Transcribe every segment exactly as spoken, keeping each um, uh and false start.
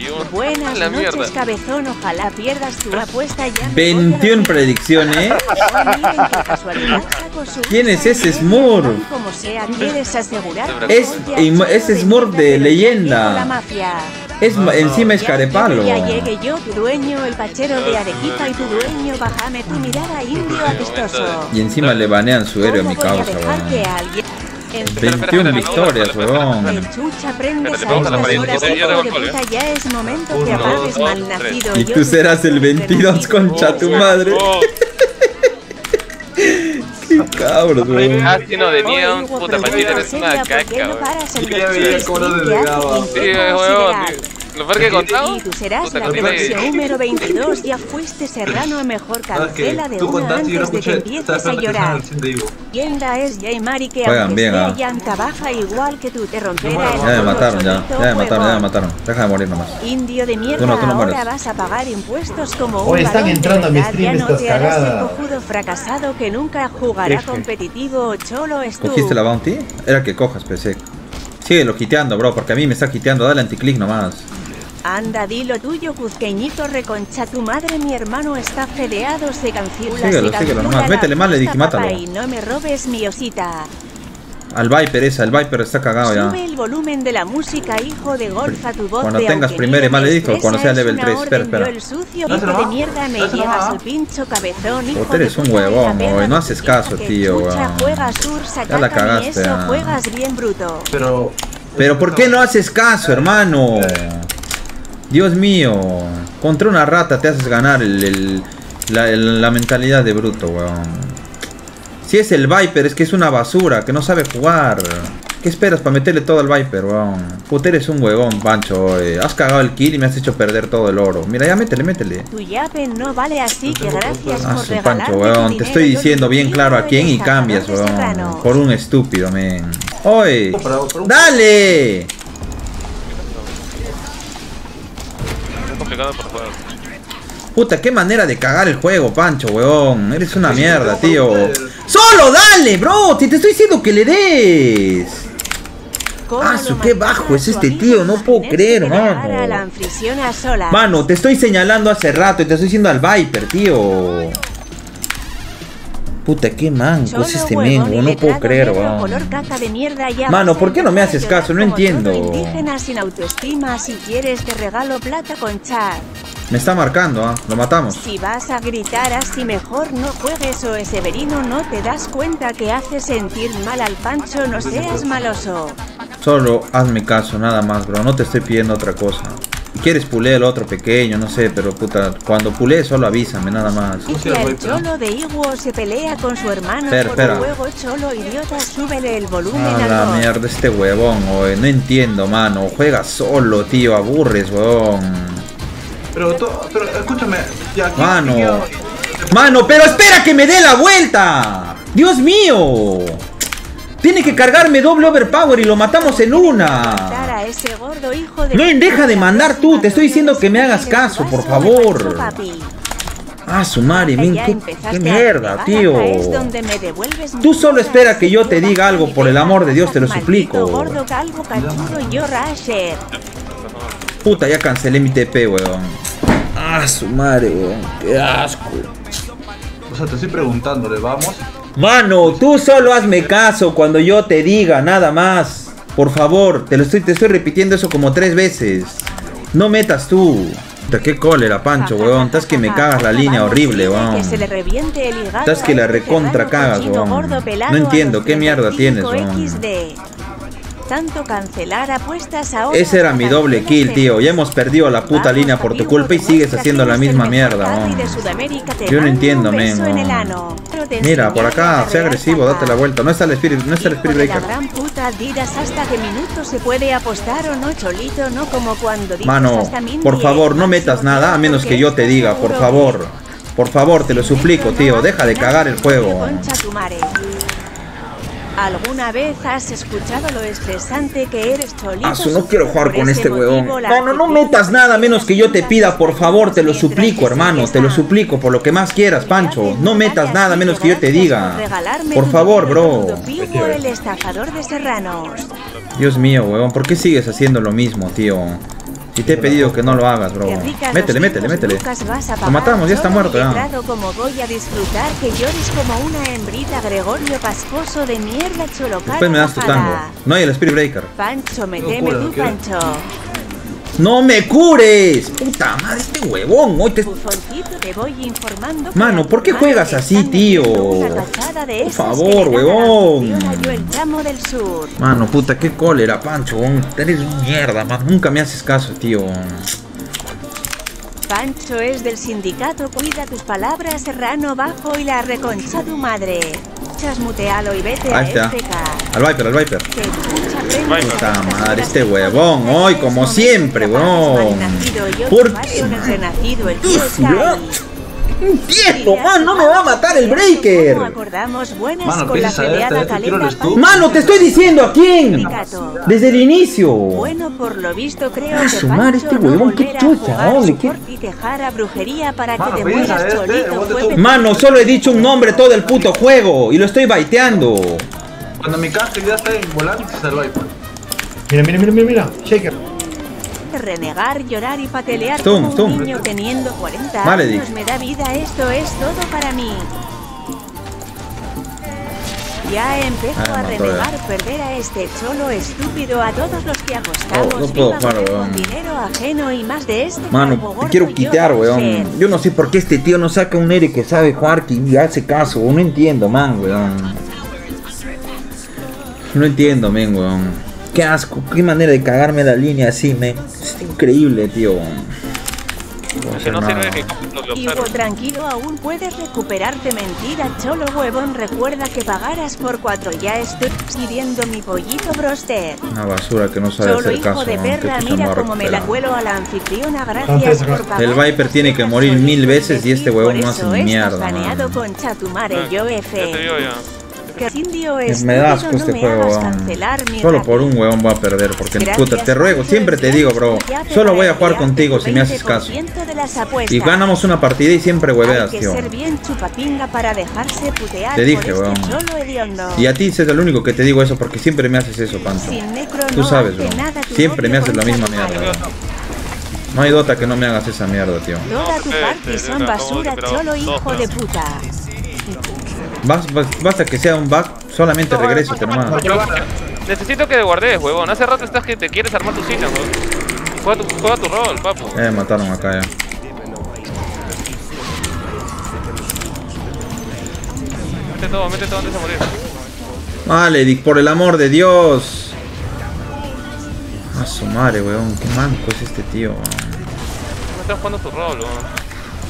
veintiuno. Buenas la noches, mierda. cabezón. Ojalá pierdas tu apuesta ya. veintiuna predicciones. ¿Quién es ese Smurf? Como sea, quieres asegurar. Es, es Smurf de leyenda. Es, encima es carepalo. Ya llegué yo, tu dueño, el pachero de Arequipa, y tu dueño, bájame tu mirada, indio apestoso. Y encima le banean su héroe a mi causa, weón. veintiuna victorias, weón. Ya es momento que apagues, malnacido. Y tú serás el veintidós, concha tu madre. Qué cabros, weón. Ah, si no, de Neon, puta, para ti eres una caca, weón. Sí, weón. Lo peor que he contado. Y tú serás la próxima número veintidós. Ya fuiste serrano, mejor cancela de una antes de que empieces a llorar. Tienda es Yaimari que aunque sea llanta baja igual que tú te romperá el. Ya me mataron, ya. Ya me mataron, ya me mataron. Deja de morir nomás. Indio de mierda, ahora vas a pagar impuestos como un. Hoy están entrando a mi stream estas cagadas. El cojudo fracasado que nunca jugará competitivo. Cholo es tú. ¿Cogiste la bounty? Era que cojas, P C. Síguelo quiteando, bro, porque a mí me está quiteando. Dale anticlick nomás. Anda, di lo tuyo, cuzqueñito, reconcha tu madre, mi hermano está fedeado, se cancela. Síguelo, síguelo nomás, métele mal, le dije, mátalo. Y no me robes mi osita. Al Viper esa, el Viper está cagado ya. Sube el volumen de la música, hijo de golfa, tu voz. Cuando tengas primero y mal le dijo, cuando sea level tres, espera, espera. El sucio, hijo de mierda, me llegas al pincho cabezón, hijo de eres un huevón, güey, no haces caso, tío, güey. Ya la cagaste, ya. Juegas bien bruto. Pero... Pero ¿por qué no haces caso, hermano? Dios mío, contra una rata te haces ganar el, el, la, el, la mentalidad de bruto, weón. Si es el Viper, es que es una basura, que no sabe jugar. ¿Qué esperas para meterle todo al Viper, weón? Puta, eres un huevón, Pancho. Eh. Has cagado el kill y me has hecho perder todo el oro. Mira, ya métele, métele. Tu yape no vale así, que gracias ah, por su Pancho, weón. Te estoy diciendo bien claro a quién y cambias, weón. Por un estúpido, men. ¡Oye! ¡Dale! Puta, qué manera de cagar el juego, Pancho, weón. Eres una mierda, tío. ¡Solo dale, bro! Si te estoy diciendo que le des. Ah, su qué bajo es este tío, no puedo creer, mano. Mano, te estoy señalando hace rato y te estoy diciendo al Viper, tío. Puta, qué manco es este mengo, no puedo creer, weón. Mano, ¿por qué no me haces caso? No entiendo. Indígena sin autoestima, si quieres te regalo plata con chat. Me está marcando, ¿ah? ¿eh? Lo matamos. Si vas a gritar así mejor no juegues o Severino no te das cuenta que hace sentir mal al Pancho, no seas maloso. Solo hazme caso, nada más, bro, no te estoy pidiendo otra cosa. Si quieres pulé el otro pequeño, no sé, pero puta, cuando pulé solo avísame, nada más. Y si el cholo de Iguo se pelea con su hermano espera, por espera. un juego, cholo idiota, súbele el volumen ah, al la dos. mierda, este huevón, wey. No entiendo, mano. Juega solo, tío, aburres, huevón. Pero, tú, pero escúchame, ya aquí, Mano, aquí, mano, pero espera que me dé la vuelta. Dios mío. Tiene que cargarme doble overpower y lo matamos en una. No, deja de mandar tú, te estoy diciendo que me hagas caso, por favor. Ah, su madre, men, qué, qué mierda, tío. Tú solo espera que yo te diga algo, por el amor de Dios, te lo suplico. Puta, ya cancelé mi T P, weón. Ah, su madre, weón. Qué asco. O sea, te estoy preguntándole, ¿vamos? Mano, tú solo hazme caso cuando yo te diga, nada más. Por favor, te lo estoy, te estoy repitiendo eso como tres veces. No metas tú. Puta, qué cólera, Pancho, weón. Estás que me cagas la línea horrible, weón. Estás que la recontra cagas, weón. No entiendo, qué mierda tienes, weón. Tanto cancelar apuestas ahora. Ese era mi doble kill, tío. Ya hemos perdido la puta línea por tu culpa y sigues haciendo la misma mierda, ¿no? Yo no entiendo, men. ¿No? Mira, por acá, sé agresivo, date la vuelta. No está el Spirit, no está el Spirit Breaker. Mano, por favor, no metas nada a menos que yo te diga, por favor. Por favor, te lo suplico, tío. Deja de cagar el juego. ¿Alguna vez has escuchado lo estresante que eres, Cholito? Asu, no quiero jugar con este huevón. No, no, no metas nada menos que yo te pida, por favor, te lo suplico, hermano, te lo suplico, por lo que más quieras, Pancho. No metas nada menos que yo te diga. Por favor, bro. El estafador de serranos. Dios mío, huevón, ¿por qué sigues haciendo lo mismo, tío? Si te he pedido que no lo hagas, bro. Métele, métele, métele. Lo matamos, ya está muerto ya. Como voy a disfrutar que llores como una hembrita, Gregorio Pascoso de mierda, cholocar. Después me das tu tango. No hay el Spirit Breaker. Pancho, meteme tu Pancho. ¡No me cures! ¡Puta madre, este huevón! Hoy te... te voy informando. Mano, ¿por qué juegas así, tío? Por favor, huevón. Mano, puta, qué cólera, Pancho. Eres mierda, man. Nunca me haces caso, tío. Pancho es del sindicato. Cuida tus palabras, Serrano bajo y la reconcha tu madre. Chasmutealo y vete a F K. Al Viper, al Viper. Puta madre, este huevón. Hoy, como siempre, huevón. ¿Por qué? No entiendo, man, no me va a matar el Breaker. Mano, te estoy diciendo a quién. Desde el inicio. Bueno, por lo visto creo que su madre, este huevón, qué chucha, ¿dónde? Mano, solo he dicho un nombre todo el puto juego y lo estoy baiteando. Cuando mi casco ya está en volante, se lo hay. Mira, mira, mira, mira, mira, Shaker. Renegar, llorar y patelear tum, como tum. un niño teniendo cuarenta vale, años me da vida, esto es todo para mí. Ya empezó ah, a renegar, no, perder a este cholo estúpido, a todos los que apostamos, oh, no puedo jugar, con dinero ajeno y más de este. Mano, te quiero quitar, weón. Yo no sé por qué este tío no saca un Ere que sabe jugar y hace caso, no entiendo, man, weón. No entiendo, men, weón. Qué asco, qué manera de cagarme la línea así, men. Es increíble, tío. Que no sirve que lo Ivo, tranquilo, aún puedes recuperarte. Mentira, cholo huevón. Recuerda que pagarás por cuatro. Ya estoy pidiendo mi pollito broster. Una basura que no sabe cholo, hacer caso. Hijo de perra, no, mira como me la cuelo a la anfitriona. Gracias por pagar. El Viper tiene que morir mil veces y este huevón no hace ni mierda. Con Chatumare, ah, yo F. Ya te digo ya. Que indio es me das no este juego, solo por un huevón voy a perder, porque puta, te ruego, siempre te digo, bro, solo voy a jugar contigo si me haces caso. Y ganamos una partida y siempre hueveas, tío. Te dije, weón. Y a ti es el único que te digo eso, porque siempre me haces eso, Pancho. Tú sabes, weón. Siempre me haces la misma mierda, weón. No hay Dota que no me hagas esa mierda, tío. Toda tu party son basura, cholo, hijo de puta. Basta que sea un bug, solamente regreso, hermano. Necesito que te guardes, huevón. Hace rato estás que te quieres armar tus sillas, huevón. Juega tu, juega tu rol, papu. Ya me mataron acá, ya. Mete todo, mete todo antes de morir. Vale, Dick, por el amor de Dios. A su madre, weón. Qué manco es este tío, weón. No estás jugando tu rol, weón.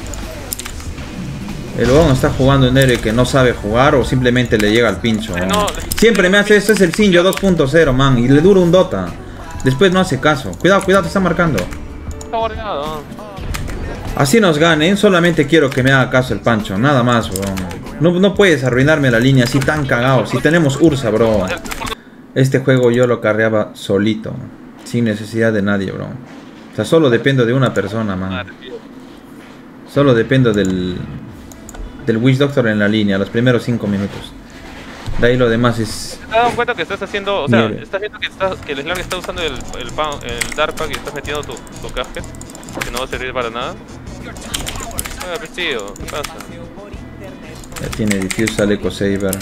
El weón está jugando en Ere que no sabe jugar o simplemente le llega al pincho. No, siempre me hace esto, es el Sinjo dos punto cero, man. Y le dura un Dota. Después no hace caso. Cuidado, cuidado, te está marcando. Está guardado. Así nos ganen, solamente quiero que me haga caso el Pancho. Nada más, weón. No, no puedes arruinarme la línea así tan cagado. Si tenemos Ursa, bro. Este juego yo lo carreaba solito. Sin necesidad de nadie, bro. O sea, solo dependo de una persona, man. Solo dependo del... del Witch Doctor en la línea, los primeros cinco minutos. De ahí lo demás es... ¿Te has dado cuenta que estás haciendo, o sea, Mire. estás viendo que, estás, que el Slang está usando el, el, el Dark Pack y estás metiendo tu, tu casket? Que no va a servir para nada. Oiga, pues tío, ¿qué pasa? Ya tiene Diffuse, sale Eco Saber.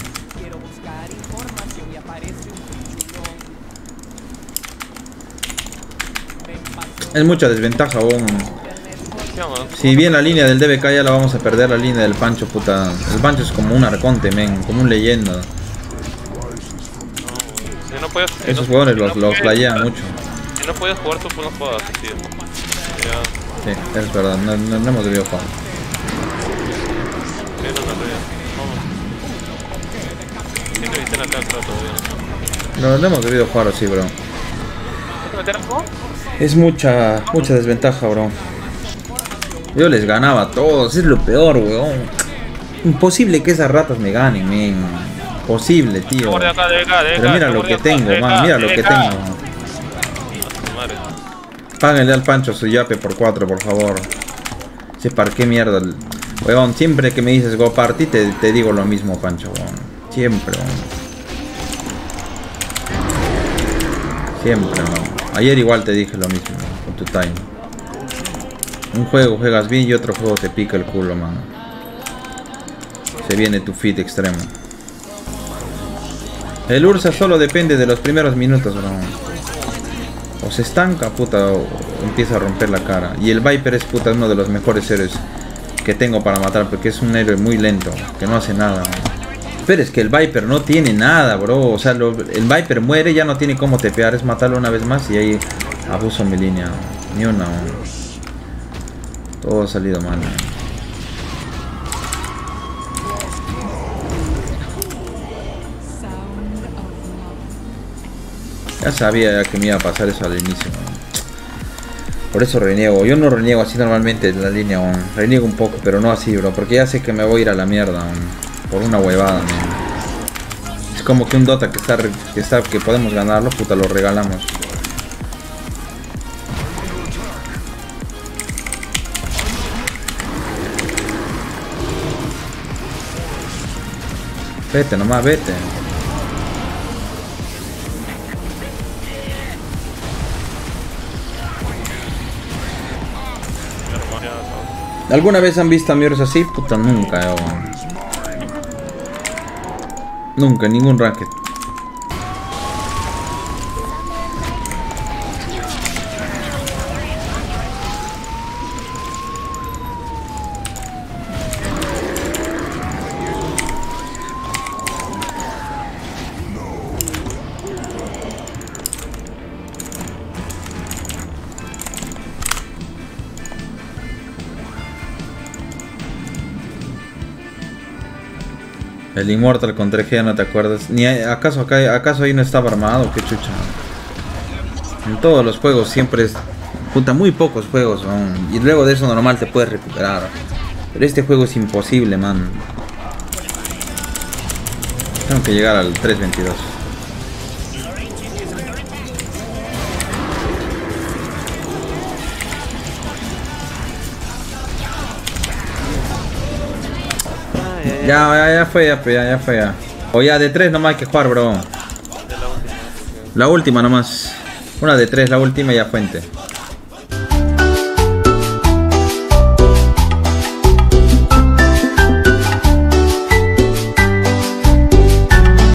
Es mucha desventaja, aún. Si bien la línea del D B K ya la vamos a perder, la línea del Pancho, puta. El Pancho es como un arconte, men, como un leyenda. No, si no puedes, si Esos no, jugadores si los, no los playean mucho. Si no puedes jugar, tú no juegas, tío. Ya. Sí, es verdad, no, no, no hemos debido jugar. Sí, no, no, no. Sí, que viste en acá, claro, todavía. No, no hemos debido jugar así, bro. ¿Vas a meter algo? Es mucha, mucha desventaja, bro. Yo les ganaba a todos, es lo peor, weón. Imposible que esas ratas me ganen, men. Imposible, tío. Pero mira lo que tengo, man, mira lo que tengo. Páguenle al Pancho su yape por cuatro, por favor. Se parqué mierda. Weón, siempre que me dices go party, te, te digo lo mismo, Pancho, weón. Siempre, weón. Siempre, weón. Ayer igual te dije lo mismo, con tu time. Un juego juegas bien y otro juego te pica el culo, mano. Se viene tu feed extremo. El Ursa solo depende de los primeros minutos, bro. O se estanca, puta, o empieza a romper la cara. Y el Viper es, puta, uno de los mejores héroes que tengo para matar, porque es un héroe muy lento, que no hace nada, bro. Pero es que el Viper no tiene nada, bro. O sea, lo, el Viper muere, ya no tiene cómo tepear. Es matarlo una vez más y ahí abuso mi línea. Ni una. Todo ha salido mal. Ya sabía que me iba a pasar eso al inicio. Por eso reniego. Yo no reniego así normalmente en la línea. Man. Reniego un poco, pero no así, bro. Porque ya sé que me voy a ir a la mierda. Man. Por una huevada, man. Es como que un Dota que está, que está que podemos ganarlo, puta, lo regalamos. Vete nomás, vete. ¿Alguna vez han visto a Mirrors así? Puta, nunca, yo. Nunca, en ningún racket. El Immortal contra Egea, ¿no te acuerdas? Ni acaso acá, acaso ahí no estaba armado, qué chucha. En todos los juegos siempre es, puta, muy pocos juegos, man. Y luego de eso normal te puedes recuperar. Pero este juego es imposible, man. Tengo que llegar al tres veintidós. Ya, ya, ya fue, ya, ya, ya fue, ya. O ya, de tres nomás hay que jugar, bro. La última nomás. Una de tres, la última y ya fuente.